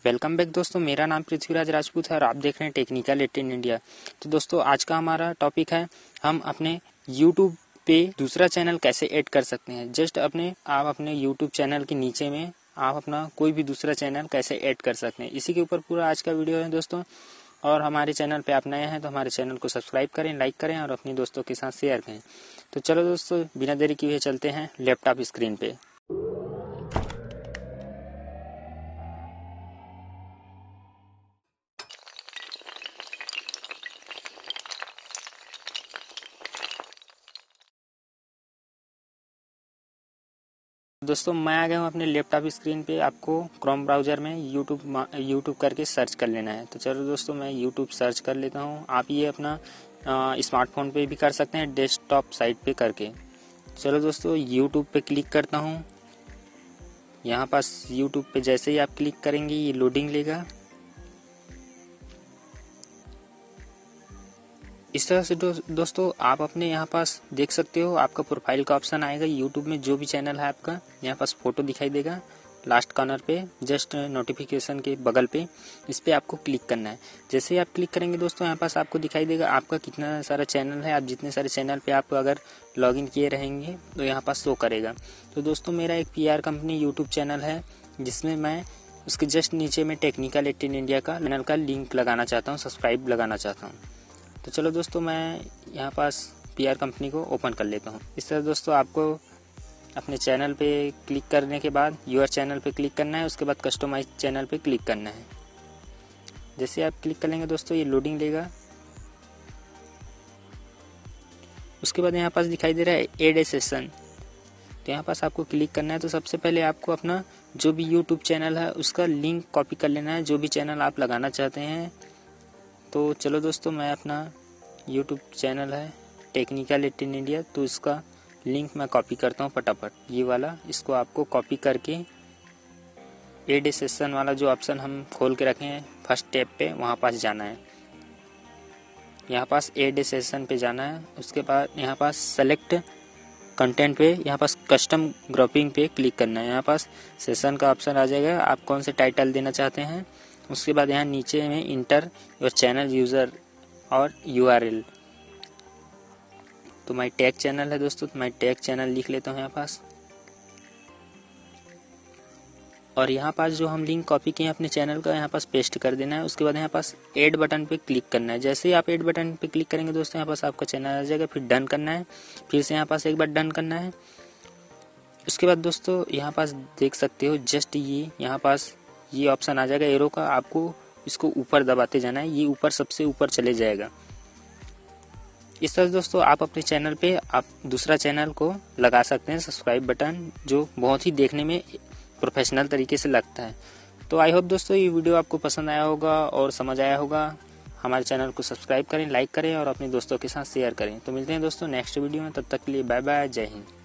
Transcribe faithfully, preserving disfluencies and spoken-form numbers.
Welcome back दोस्तों, मेरा नाम पृथ्वीराज राजपूत है और आप देख रहे हैं टेक्निकल एटीन इंडिया। तो दोस्तों आज का हमारा टॉपिक है हम अपने यूट्यूब पे दूसरा चैनल कैसे ऐड कर सकते हैं। जस्ट अपने आप अपने यूट्यूब चैनल के नीचे में आप अपना कोई भी दूसरा चैनल कैसे ऐड कर सकते हैं, इसी के ऊपर पूरा आज का वीडियो है दोस्तों। और हमारे चैनल पे आप नए हैं तो हमारे चैनल को सब्सक्राइब करें, लाइक करें और अपने दोस्तों के साथ शेयर करें। तो चलो दोस्तों बिना देरी किए चलते हैं लैपटॉप स्क्रीन पे। दोस्तों मैं आ गया हूँ अपने लैपटॉप स्क्रीन पे। आपको क्रोम ब्राउज़र में यूट्यूब यूट्यूब करके सर्च कर लेना है। तो चलो दोस्तों मैं यूट्यूब सर्च कर लेता हूँ। आप ये अपना स्मार्टफोन पे भी कर सकते हैं, डेस्कटॉप साइट पे करके। चलो दोस्तों यूट्यूब पे क्लिक करता हूँ। यहाँ पास यूट्यूब पे जैसे ही आप क्लिक करेंगे ये लोडिंग लेगा। इस तरह से दो, दोस्तों आप अपने यहाँ पास देख सकते हो, आपका प्रोफाइल का ऑप्शन आएगा। यूट्यूब में जो भी चैनल है आपका, यहाँ पास फोटो दिखाई देगा लास्ट कॉर्नर पे, जस्ट नोटिफिकेशन के बगल पे। इस पे आपको क्लिक करना है। जैसे ही आप क्लिक करेंगे दोस्तों यहाँ पास आपको दिखाई देगा आपका कितना सारा चैनल है। आप जितने सारे चैनल पे आप अगर लॉगिन किए रहेंगे तो यहाँ पास शो करेगा। तो दोस्तों मेरा एक P R company YouTube channel है जिसमें मैं उसके जस्ट नीचे में टेक्निकल एटीन इंडिया का चैनल का लिंक लगाना चाहता हूँ, सब्सक्राइब लगाना चाहता हूँ। तो चलो दोस्तों मैं यहाँ पास पी आर कंपनी को ओपन कर लेता हूँ। इस तरह दोस्तों आपको अपने चैनल पे क्लिक करने के बाद यूर चैनल पे क्लिक करना है, उसके बाद कस्टमाइज चैनल पे क्लिक करना है। जैसे आप क्लिक करेंगे दोस्तों ये लोडिंग लेगा। उसके बाद यहाँ पास दिखाई दे रहा है एड ए सेशन, तो यहाँ पास आपको क्लिक करना है। तो सबसे पहले आपको अपना जो भी यूट्यूब चैनल है उसका लिंक कॉपी कर लेना है, जो भी चैनल आप लगाना चाहते हैं। तो चलो दोस्तों मैं अपना यूट्यूब चैनल है टेक्निकल एटीन इंडिया, तो इसका लिंक मैं कॉपी करता हूँ फटाफट। ये वाला इसको आपको कॉपी करके एड सेशन वाला जो ऑप्शन हम खोल के रखे हैं फर्स्ट टैब पे, वहाँ पास जाना है। यहाँ पास एड सेशन पे जाना है। उसके बाद यहाँ पास सेलेक्ट कंटेंट पे, यहाँ पास कस्टम ग्रुपिंग पे क्लिक करना है। यहाँ पास सेशन का ऑप्शन आ जाएगा, आप कौन से टाइटल देना चाहते हैं। उसके बाद यहाँ नीचे में इंटर योर चैनल यूज़र और यू आर एल। तो माई टैग चैनल है दोस्तों, तो माई टैग चैनल लिख लेता हूँ यहाँ पास। और यहाँ पास जो हम लिंक कॉपी किए हैं अपने चैनल का, यहाँ पास पेस्ट कर देना है। उसके बाद यहाँ पास ऐड बटन पे क्लिक करना है। जैसे ही आप ऐड बटन पे क्लिक करेंगे दोस्तों यहाँ पास आपका चैनल आ जाएगा। फिर डन करना है, फिर से यहाँ पास एक बार डन करना है। उसके बाद दोस्तों यहाँ पास देख सकते हो जस्ट ये यहाँ पास ये ऑप्शन आ जाएगा एरो का, आपको इसको ऊपर दबाते जाना है, ये ऊपर सबसे ऊपर चले जाएगा। इस तरह दोस्तों आप अपने चैनल पे आप दूसरा चैनल को लगा सकते हैं सब्सक्राइब बटन, जो बहुत ही देखने में प्रोफेशनल तरीके से लगता है। तो आई होप दोस्तों ये वीडियो आपको पसंद आया होगा और समझ आया होगा। हमारे चैनल को सब्सक्राइब करें, लाइक करें और अपने दोस्तों के साथ शेयर करें। तो मिलते हैं दोस्तों नेक्स्ट वीडियो में, तब तक के लिए बाय बाय, जय हिंद।